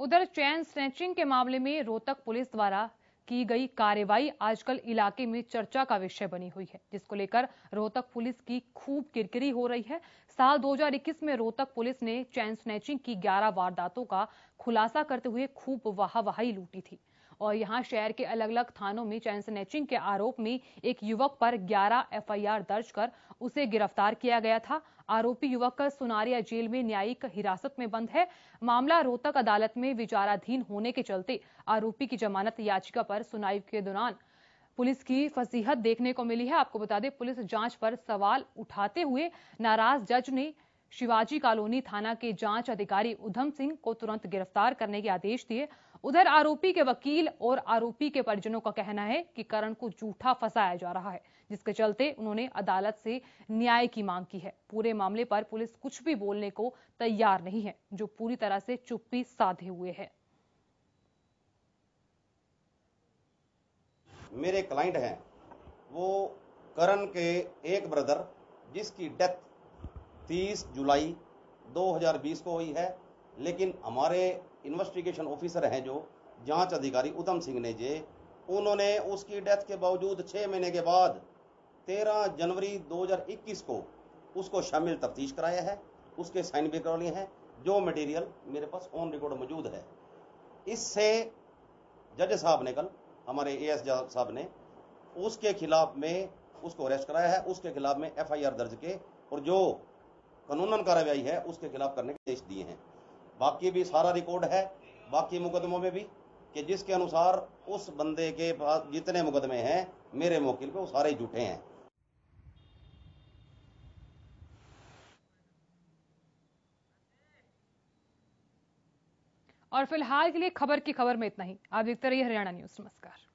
उधर chain snatching के मामले में रोहतक पुलिस द्वारा की गई कार्रवाई आजकल इलाके में चर्चा का विषय बनी हुई है, जिसको लेकर रोहतक पुलिस की खूब किरकिरी हो रही है। साल 2021 में रोहतक पुलिस ने चेन स्नैचिंग की 11 वारदातों का खुलासा करते हुए खूब वाहवाही लूटी थी और यहां शहर के अलग अलग थानों में चेन स्नैचिंग के आरोप में एक युवक पर 11 एफआईआर दर्ज कर उसे गिरफ्तार किया गया था। आरोपी युवक सुनारिया जेल में न्यायिक हिरासत में बंद है। मामला रोहतक अदालत में विचाराधीन होने के चलते आरोपी की जमानत याचिका पर सुनवाई के दौरान पुलिस की फसीहत देखने को मिली है। आपको बता दें, पुलिस जांच पर सवाल उठाते हुए नाराज जज ने शिवाजी कॉलोनी थाना के जांच अधिकारी उधम सिंह को तुरंत गिरफ्तार करने के आदेश दिए। उधर आरोपी के वकील और आरोपी के परिजनों का कहना है कि करण को झूठा फंसाया जा रहा है, जिसके चलते उन्होंने अदालत से न्याय की मांग की है। पूरे मामले पर पुलिस कुछ भी बोलने को तैयार नहीं है, जो पूरी तरह से चुप्पी साधे हुए है। मेरे क्लाइंट हैं वो करण के एक ब्रदर, जिसकी डेथ 30 जुलाई 2020 को हुई है, लेकिन हमारे इन्वेस्टिगेशन ऑफिसर हैं जो जांच अधिकारी उधम सिंह ने उन्होंने उसकी डेथ के बावजूद 6 महीने के बाद 13 जनवरी 2021 को उसको शामिल तफ्तीश कराया है। उसके साइन भी करवा लिए हैं। जो मटेरियल मेरे पास ऑन रिकॉर्ड मौजूद है, इससे जज साहब ने कल हमारे एएस साहब ने उसके खिलाफ में उसको अरेस्ट कराया है। उसके खिलाफ में एफआईआर दर्ज के और जो कानूनन कार्रवाई है उसके खिलाफ करने के आदेश दिए हैं। बाकी भी सारा रिकॉर्ड है, बाकी मुकदमों में भी, कि जिसके अनुसार उस बंदे के पास जितने मुकदमे हैं मेरे मौकिल पे वो सारे झूठे हैं। और फिलहाल के लिए खबर की खबर में इतना ही। आप देखते रहिए हरियाणा न्यूज। नमस्कार।